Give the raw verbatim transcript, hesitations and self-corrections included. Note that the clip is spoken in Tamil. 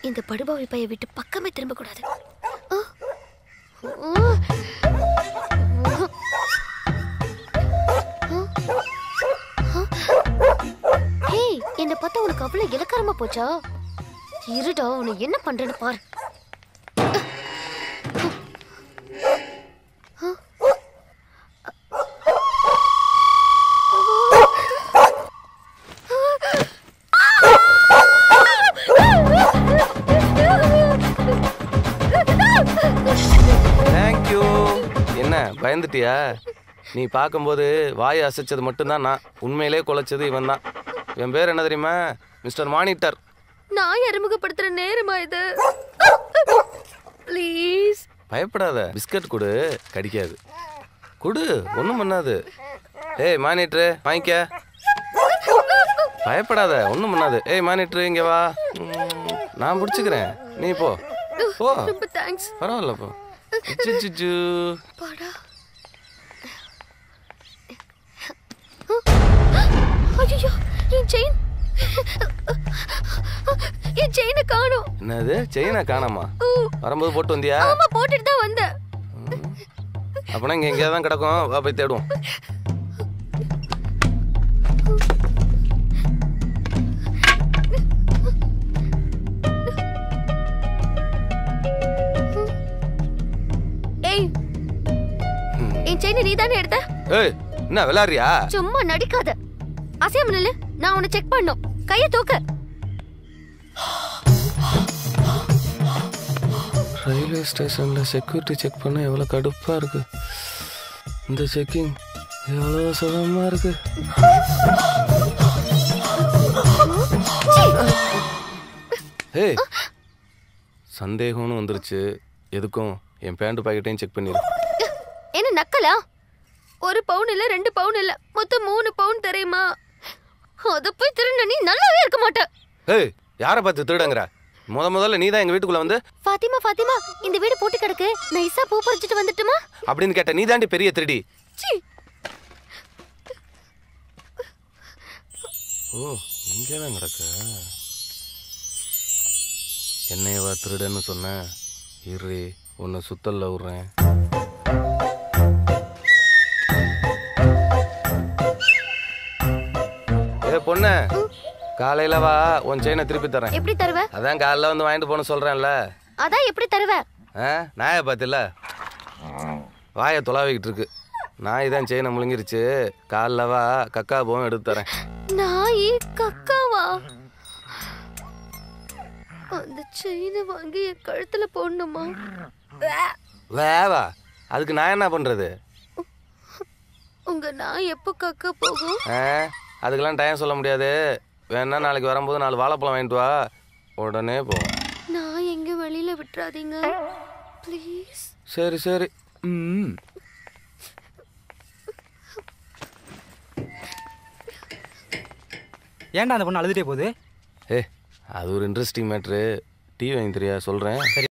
இந்த படுபாவி பைய விட்டு பக்கமே திரும்ப கூடாது. ஏய், என்ன பார்த்தா உனக்கு அவ்வளவு இலக்காரமா போச்சா? இருடா, உன்னை என்ன பண்றேன்னு பாரு. தேங்க்யூ. என்ன பயந்துட்டியா? நீ பார்க்கும்போது வாயை அசைச்சது மட்டும்தான் நான், உண்மையிலே குலைச்சது இவன் தான். என் பேர் என்ன தெரியுமா? Mister monitor. நான் அறிமுகப்படுத்துற நேரமா இது? ப்ளீஸ். பயப்படாத, பிஸ்கட் கொடு, கடிக்காது. கொடு, ஒன்றும் பண்ணாது. ஏய் மானிட்டரு, வாங்கிக்க. பயப்படாத, ஒன்றும் பண்ணாது. ஏய் மானிட்டரு, இங்கே வா. நான் பிடிச்சிக்கிறேன், நீ போ போ. ரொம்ப தேங்க்ஸ். பரவாயில்ல போ. சிச்சு பாடா. ஐயோ, என் செயின் என் செயினை காணோம். என்னது, செயினை காணாமா? வரும்போது போட்டு வந்தியா? ஆமா, போட்டுட்டு தான் வந்தேன். அப்பனா இங்க எங்கேயா தான் கிடக்கும், வா போய் தேடுவோம். ஏய், என் செயினை நீ தானே எடுத்த? ஏய், என்ன விளையாடுறியா? சும்மா நடிக்காத. அசையாம நில்லு, நான் உன்னை செக் பண்ணும். கையை தூக்கு. ரயில்வே ஸ்டேஷன்ல செக்யூரிட்டி செக் பண்ண எவ்வளவு கடுப்பா இருக்கு. இந்த செக்கிங் எவ்வளவு சுகமா இருக்கு. ஏய், சந்தேகம்னு வந்துருச்சு. எதுக்கும் என் பேண்ட் பாக்கெட்டையும் செக் பண்ணிடு. என்ன நக்கலா? ஒரு பவுன் இல்ல, ரெண்டு பவுன் இல்ல, மொத்தம் மூணு பவுன் தெரியுமா? அத போய் திருட நீ நல்லாவே இருக்க மாட்ட. ஏய், யாரை பார்த்து திருடங்கற? முத முதல்ல நீ தான் எங்க வீட்டுக்குள்ள வந்து, ஃபாத்திமா ஃபாத்திமா இந்த வீடு போட்டு கிடக்கு, நைஸா பூ பறிச்சிட்டு வந்துட்டுமா அப்படின்னு கேட்ட. நீ தாண்டி பெரிய திருடி. ஓ, இங்கே தான் கிடக்க. என்னையவா திருடன்னு சொன்ன? இரு, உன்னை சுத்தல்ல விடுறேன். ஏ பொண்ணு, காலையில வா, உன் செயினை திருப்பி தரேன். எப்படி தருவ? அதான் காலைல வந்து வாங்கிட்டு போன சொல்றேன்ல. அதான் எப்படி தருவ? நாயை பார்த்தில்ல, வாயை தொலாவிக்கிட்டு இருக்கு. நாய் தான் செயினை முழுங்கிருச்சு. காலைல வா, கக்கா போவும் எடுத்து தரேன். நாய் கக்காவா? அந்த செயினை வாங்கி என் கழுத்துல போடணுமா? வேவா, அதுக்கு நான் என்ன பண்றது? உங்க நாய் எப்போ கக்கா போகும்? அதுக்கெல்லாம் டைம் சொல்ல முடியாது. வேணா நாளைக்கு வரும்போது நாலு வாழைப்பழம் வாங்கிட்டு வா, உடனே போவோம். நான் எங்க வெளியில விட்டுறாதீங்க ப்ளீஸ். சரி சரி. ம், ஏன்டா அந்த பொண்ணு அழுதுட்டே போகுது? ஏ அது ஒரு இன்ட்ரெஸ்டிங் மேட்ரு. டீ வாங்கி தெரியா சொல்றேன்.